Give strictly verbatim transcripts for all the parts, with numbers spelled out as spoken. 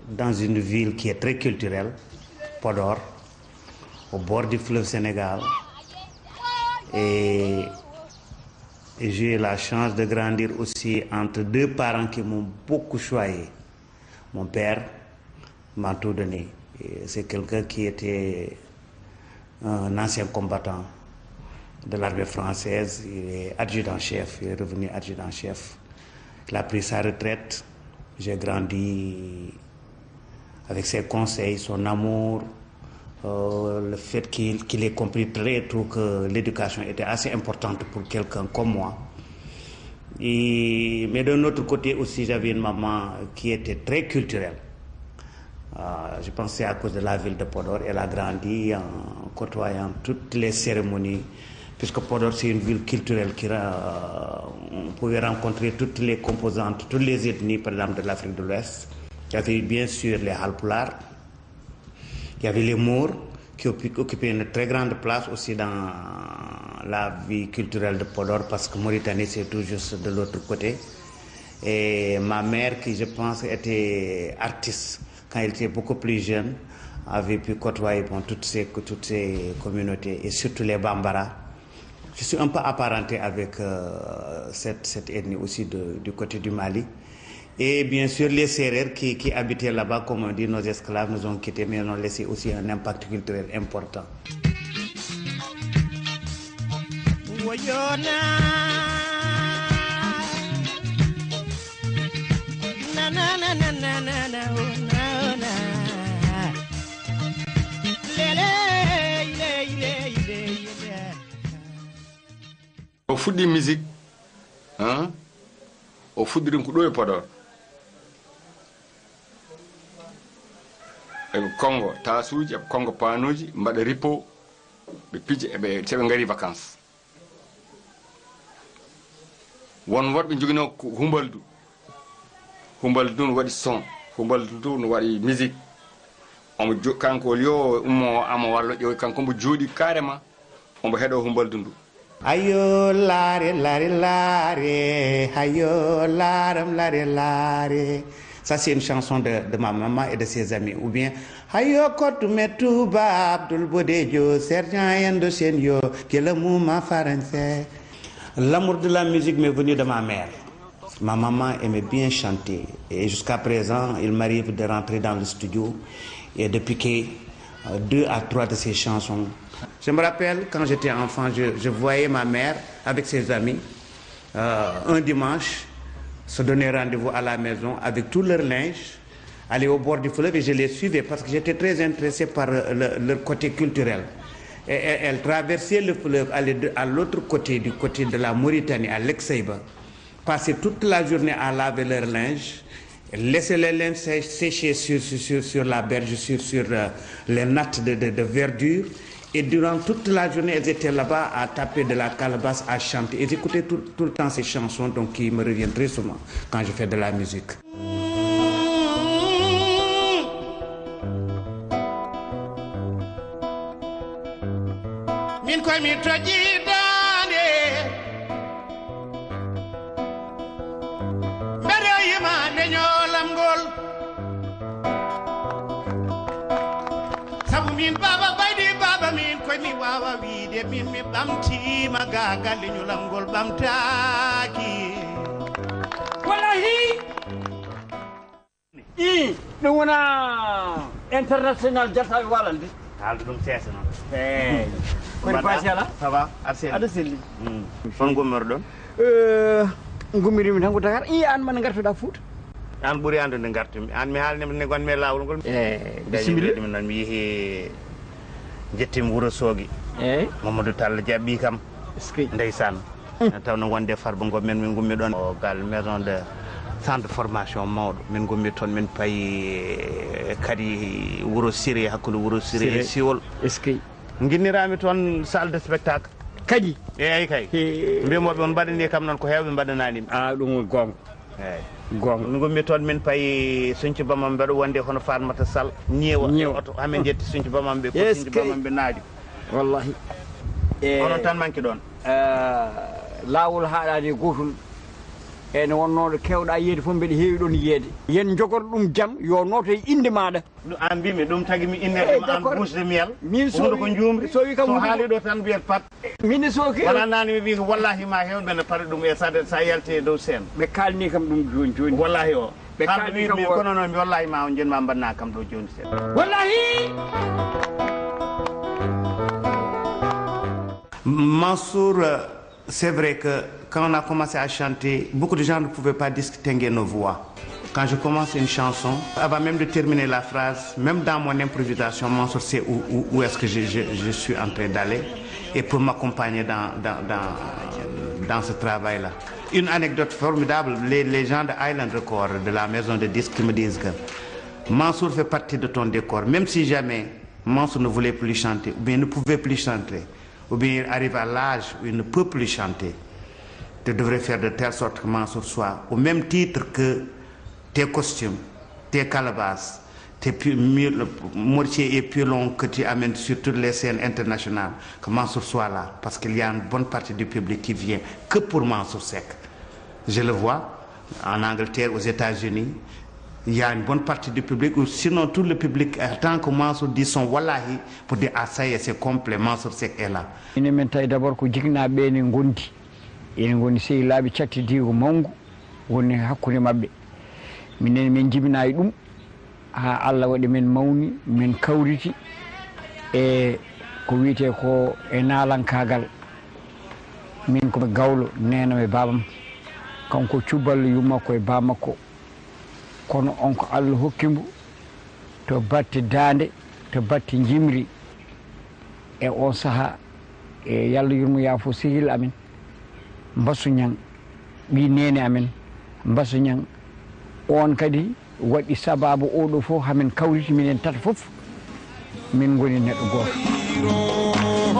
dans une ville qui est très culturelle, Podor, au bord du fleuve Sénégal. Et, et j'ai eu la chance de grandir aussi entre deux parents qui m'ont beaucoup choisi. Mon père m'a tout donné. C'est quelqu'un qui était un ancien combattant de l'armée française. Il est adjudant-chef, il est revenu adjudant-chef. Il a pris sa retraite. J'ai grandi avec ses conseils, son amour, euh, le fait qu'il qu'il ait compris très tôt que l'éducation était assez importante pour quelqu'un comme moi. Et, mais d'un autre côté aussi, j'avais une maman qui était très culturelle. Euh, je pense que c'est à cause de la ville de Podor. Elle a grandi en côtoyant toutes les cérémonies, puisque Podor c'est une ville culturelle qui euh, on pouvait rencontrer toutes les composantes, toutes les ethnies, par exemple de l'Afrique de l'Ouest. Il y avait bien sûr les Halpulaar, il y avait les Maures qui occupaient une très grande place aussi dans la vie culturelle de Podor, parce que Mauritanie c'est tout juste de l'autre côté. Et ma mère, qui je pense était artiste quand elle était beaucoup plus jeune, avait pu côtoyer bon, toutes, ces, toutes ces communautés et surtout les Bambara. Je suis un peu apparenté avec euh, cette, cette ethnie aussi de, du côté du Mali. Et bien sûr les Sérères qui, qui habitaient là-bas, comme on dit, nos esclaves nous ont quittés, mais nous ont laissé aussi un impact culturel important. O fuɗɗi musique hein? O fuɗɗiɗum ko ɗo e Podor eɓe kongo tasuji eɓe kongo panuji mbaɗa ripo ɓe pija eɓe seɓe ngari vacances won woɗɓe joguino humbaldu humbaldu du no waɗi son humbaldu du no waɗi musique omo kanko yo ummo ama walla ƴoy kanko mbo jooɗi carrément omo heeɗo humbaldu ndu. Ayo lare lare lare, ayo laram lare lare. Ça c'est une chanson de, de ma maman et de ses amis. Ou bien ayo kotu metuba Abdul Bodejo, sergent yendo senyo, que le mouma français. L'amour de la musique m'est venu de ma mère. Ma maman aimait bien chanter et jusqu'à présent, il m'arrive de rentrer dans le studio et de piquer deux à trois de ses chansons. Je me rappelle quand j'étais enfant, je, je voyais ma mère avec ses amis euh, un dimanche se donner rendez-vous à la maison avec tout leur linge, aller au bord du fleuve et je les suivais parce que j'étais très intéressé par le, leur côté culturel. Et, et, elle traversait le fleuve, allait de, à l'autre côté, du côté de la Mauritanie, à l'Exaïba, passer toute la journée à laver leur linge, laisser les linges sécher sur, sur, sur la berge, sur, sur euh, les nattes de, de, de verdure. Et durant toute la journée, elles étaient là-bas à taper de la calebasse, à chanter. Et j'écoutais tout, tout le temps ces chansons donc, qui me reviennent très souvent quand je fais de la musique. mi wawa wiide min mi ɓamtima gagal leñolam ngol ɓamtaki wallahi i ɗum wona international jartaɓe walande haalde ɗum seesa noon eyi koni basi ala ça va aɗa selli aɗa selli on gummoro ɗon gummirimi tan ko Dakar i an man gartoɗa Fouta an ɓuuri andude gartumi an mi haalnima ne gonmi e lawol ngol eyi bisimilla ɗum noon mi yeehi jettimi Wourossogui eyyi Mamadou Tall jaɓɓi kam ndeysan tawno wonde farba ngo men min gummi ɗon o gal maison de centre de formation mawɗo min gummi toon min payi kadi Wouro Siré hakkude Wouro Siré e Siwol est ce que guinnirami toon salle de spectacle kadi eyyi kay mbimoɓe on mbaɗani kam noon ko hewɓe mbaɗananimi a ɗum gonga eyyi gonga min gummi toon min payi Sinthiou Bamam mbeɗo wonde hono Fatmata Sall ñeewa oto hamin jetti Sinthiou Bamam ɓe ko Sinthiou Bamam ɓe naajo wallahi onon tan manki ɗon lawol haɗani gotol ene wonnoɗo kewɗa yeede fof mbeɗa heewi ɗon yeede yen jogor ɗum jaam yo noto e inde maɗa an mbimi ɗum tagi mi innede ma an bouche de miel min so ko jumri so wi kam so haali ɗo tan mbiyat pat min soki wona nani mi wi ko wallahi ma hewɓe ne paɗa ɗum e sade sa yalti e dow scène ɓe kalni kam ɗum joni joni wallahi o ɓe kamɓe kalni wi kono noon mi wallahi ma on jenma mbanna kam ɗo joni scène wallahi. Mansour, c'est vrai que quand on a commencé à chanter, beaucoup de gens ne pouvaient pas distinguer nos voix. Quand je commence une chanson, avant même de terminer la phrase, même dans mon improvisation, Mansour sait où, où, où est-ce que je, je, je suis en train d'aller et pour m'accompagner dans, dans, dans, dans ce travail-là. Une anecdote formidable, les, les gens de Island Record, de la maison de disques, me disent que Mansour fait partie de ton décor. Même si jamais Mansour ne voulait plus chanter, ou bien ne pouvait plus chanter, ou bien il arrive à l'âge où il ne peut plus chanter, tu devrais faire de telle sorte que Mansour soit au même titre que tes costumes, tes calebasses, tes mortiers et pilons que tu amènes sur toutes les scènes internationales, que Mansour soit là, parce qu'il y a une bonne partie du public qui vient que pour Mansour Seck. Je le vois en Angleterre, aux États-Unis, il y a une bonne partie du public, ou sinon tout le public attend que Mansour dise son wallahi pour dire ah ça y est, c'est complet, Mansour Seck est là. ine men tawi d'abord ko jignaɓe ene gondi ene goni sehilaɓe cattidigo mawgu woni hakkude mabɓe minen min jibinayi ɗum ha Allah waɗi men mawni min kawriti e ko wiyete ko e nalankagal min komi gawlo nenam e babam kanko cuballo yummakko e bamakko kono on ko Allah hokkimo to batte dande to batte jimri e on saaha e yallah yurmo yaafo sehil amen Mbassou Niang ɓi nene amen Mbassou Niang on kadi waɗi sababu oɗo fof hamin kawriti minen tata fof min goni neɗɗo goto.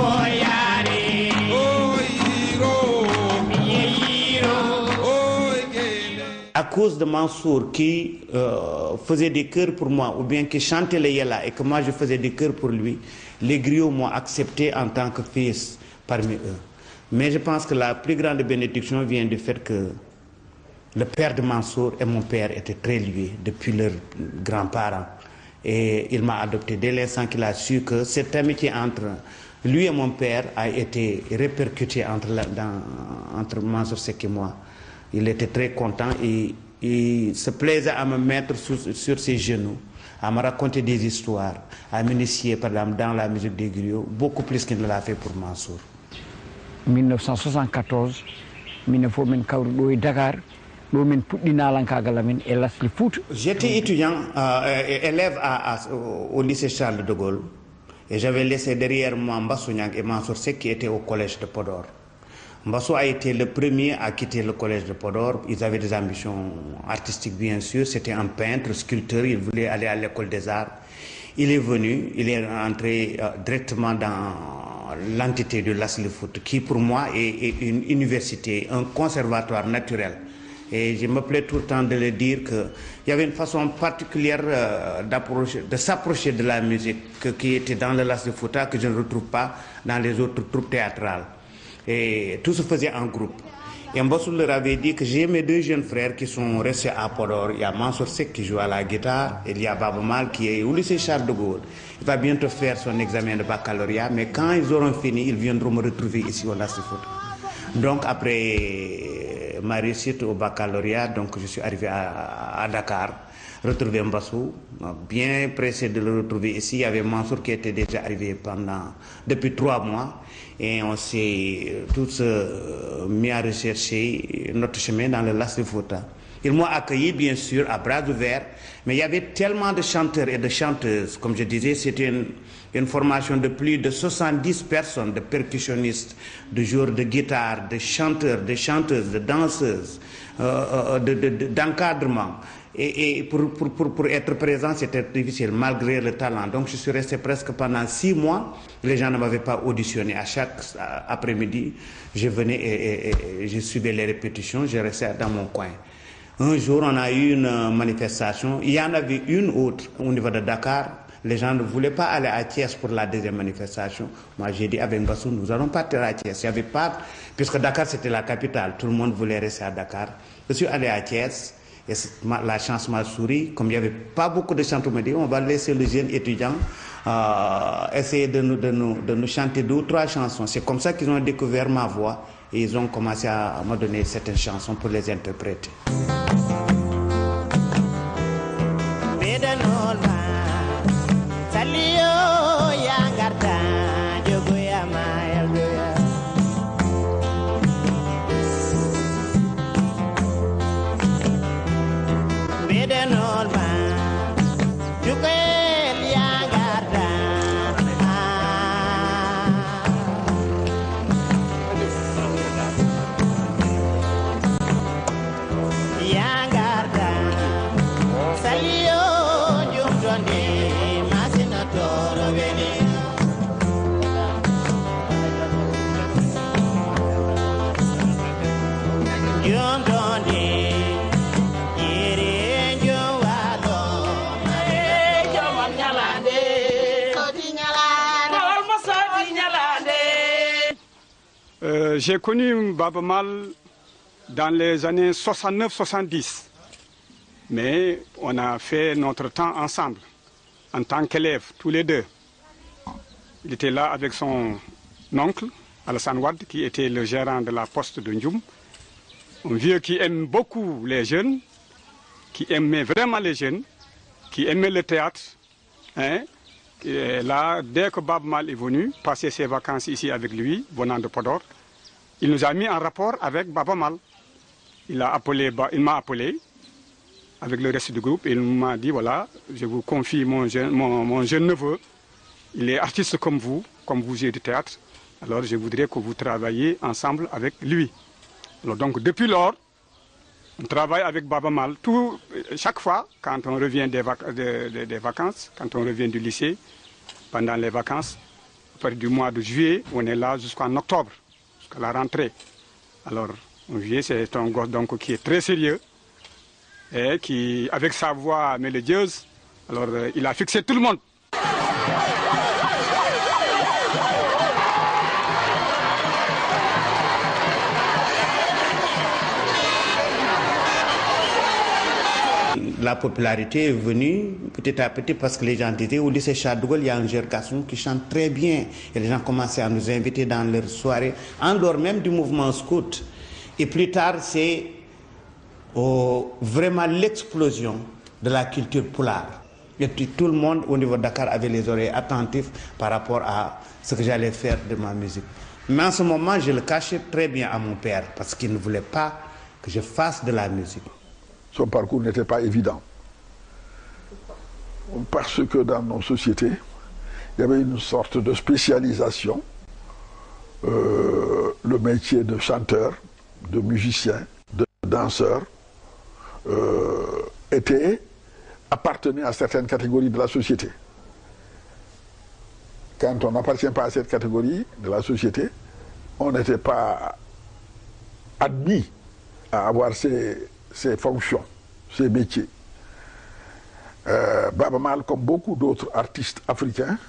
À cause de Mansour qui euh, faisait des chœurs pour moi, ou bien qui chantait les Yella et que moi je faisais des chœurs pour lui, les griots m'ont accepté en tant que fils parmi eux. Mais je pense que la plus grande bénédiction vient du fait que le père de Mansour et mon père étaient très liés depuis leurs grands-parents. Et il m'a adopté dès l'instant qu'il a su que cette amitié entre lui et mon père a été répercutée entre, la, dans, entre Mansour Seck et moi. Il était très content et il se plaisait à me mettre sur, sur ses genoux, à me raconter des histoires, à m'initier par exemple dans la musique des griots, beaucoup plus qu'il ne l'a fait pour Mansour. mille neuf cent soixante-quatorze, mine fof min kawri ɗo e Dakar, ɗo min puɗɗi nalankagal amen e Lasli Fouta. J'étais étudiant, euh, élève à, à, au lycée Charles de Gaulle et j'avais laissé derrière moi Mbassou Niang et Mansour Seck qui étaient au collège de Podor. Mbassou a été le premier à quitter le collège de Podor. Ils avaient des ambitions artistiques bien sûr. C'était un peintre, sculpteur, il voulait aller à l'école des arts. Il est venu, il est entré euh, directement dans l'entité de Lasli Fouta qui pour moi est, est une université, un conservatoire naturel. Et je me plais tout le temps de le dire qu'il y avait une façon particulière euh, d'approcher, de s'approcher de la musique que, qui était dans le Lasli Fouta que je ne retrouve pas dans les autres troupes théâtrales. Et tout se faisait en groupe. Et Mbassou leur avait dit que j'ai mes deux jeunes frères qui sont restés à Podor. Il y a Mansour Seck qui joue à la guitare, et il y a Baba Mal qui est au lycée Charles de Gaulle. Il va bientôt faire son examen de baccalauréat, mais quand ils auront fini, ils viendront me retrouver ici au Lasli Fouta. Donc après ma réussite au baccalauréat, donc je suis arrivé à, à Dakar, retrouver Mbassou, bien pressé de le retrouver ici. Il y avait Mansour qui était déjà arrivé pendant, depuis trois mois. Et on s'est tous euh, mis à rechercher notre chemin dans le Lasli Fouta. Ils m'ont accueilli bien sûr à bras ouverts, mais il y avait tellement de chanteurs et de chanteuses. Comme je disais, c'était une, une formation de plus de soixante-dix personnes, de percussionnistes, de joueurs de guitare, de chanteurs, de chanteuses, de danseuses, euh, de, de, de, d'encadrement. Et, et pour, pour, pour, pour être présent, c'était difficile, malgré le talent. Donc je suis resté presque pendant six mois. Les gens ne m'avaient pas auditionné. À chaque après-midi, je venais et, et, et je suivais les répétitions, je restais dans mon coin. Un jour, on a eu une manifestation. Il y en avait une autre au niveau de Dakar. les gens ne voulaient pas aller à Thiès pour la deuxième manifestation. Moi, j'ai dit avec Bassou, nous allons partir à Thiès. Il y avait pas, puisque Dakar, c'était la capitale. Tout le monde voulait rester à Dakar. Je suis allé à Thiès. Et la chance m'a souri. Comme il n'y avait pas beaucoup de chanteurs, on m'a dit, on va laisser les jeunes étudiants euh, essayer de nous, de, nous, de nous chanter deux ou trois chansons. C'est comme ça qu'ils ont découvert ma voix. Et ils ont commencé à me donner certaines chansons pour les interpréter. Euh, J'ai connu Baba Mal dans les années soixante-neuf soixante-dix, mais on a fait notre temps ensemble, en tant qu'élèves, tous les deux. Il était là avec son oncle, Alassane Wade, qui était le gérant de la poste de Ndioum, un vieux qui aime beaucoup les jeunes, qui aimait vraiment les jeunes, qui aimait le théâtre. Hein. Et là, dès que Baba Mal est venu passer ses vacances ici avec lui, venant de Podor, il nous a mis en rapport avec Baba Mal. Il a appelé, il m'a appelé avec le reste du groupe et il m'a dit, voilà, je vous confie mon jeune, mon, mon jeune neveu, il est artiste comme vous, comme vous êtes du théâtre, alors je voudrais que vous travailliez ensemble avec lui. Alors donc depuis lors, on travaille avec Baba Mal. Tout, chaque fois, quand on revient des, vac des, des, des vacances, quand on revient du lycée, pendant les vacances, à partir du mois de juillet, on est là jusqu'en octobre, jusqu'à la rentrée. Alors, en juillet, c'est un gosse donc, qui est très sérieux, et qui, avec sa voix mélodieuse, alors euh, il a fixé tout le monde. La popularité est venue petit à petit parce que les gens disaient au lycée Charles de Gaulle, il y a un jeune garçon qui chante très bien. Et les gens commençaient à nous inviter dans leurs soirées, en dehors même du mouvement scout. Et plus tard, c'est oh, vraiment l'explosion de la culture poulard. Et puis tout le monde au niveau de Dakar avait les oreilles attentives par rapport à ce que j'allais faire de ma musique. Mais en ce moment, je le cachais très bien à mon père parce qu'il ne voulait pas que je fasse de la musique. Son parcours n'était pas évident. Parce que dans nos sociétés, il y avait une sorte de spécialisation. Euh, le métier de chanteur, de musicien, de danseur, euh, était, appartenait à certaines catégories de la société. Quand on n'appartient pas à cette catégorie de la société, on n'était pas admis à avoir ces ses fonctions, ses métiers. Euh, Baba Mal, comme beaucoup d'autres artistes africains,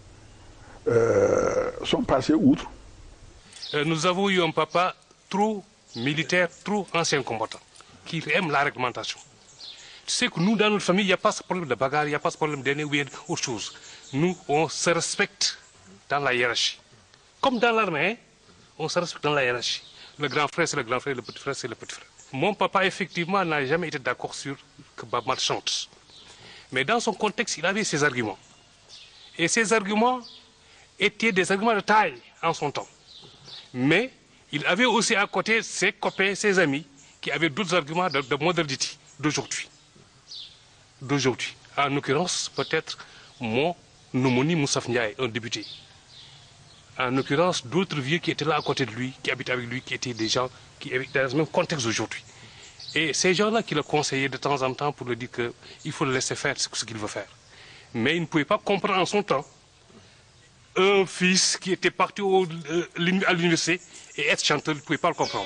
euh, sont passés outre. Euh, nous avons eu un papa trop militaire, trop ancien combattant, qui aime la réglementation. Tu sais que nous, dans notre famille, il n'y a pas ce problème de bagarre, il n'y a pas ce problème d'aîné ou autre chose. Nous, on se respecte dans la hiérarchie. Comme dans l'armée, hein, on se respecte dans la hiérarchie. Le grand frère, c'est le grand frère, le petit frère, c'est le petit frère. Mon papa, effectivement, n'a jamais été d'accord sur que Baba Mal chante. Mais dans son contexte, il avait ses arguments. Et ces arguments étaient des arguments de taille en son temps. Mais il avait aussi à côté ses copains, ses amis, qui avaient d'autres arguments de, de modernité d'aujourd'hui. D'aujourd'hui. En l'occurrence, peut-être mon homonyme Moussaf Ndiaye, un député. En l'occurrence, d'autres vieux qui étaient là à côté de lui, qui habitaient avec lui, qui étaient des gens qui étaient dans le même contexte aujourd'hui. Et ces gens-là qui le conseillaient de temps en temps pour lui dire qu'il faut le laisser faire ce qu'il veut faire. Mais il ne pouvait pas comprendre en son temps un fils qui était parti au, euh, à l'université et être chanteur, il ne pouvait pas le comprendre.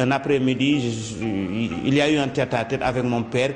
un après-midi, il y a eu un tête-à-tête avec mon père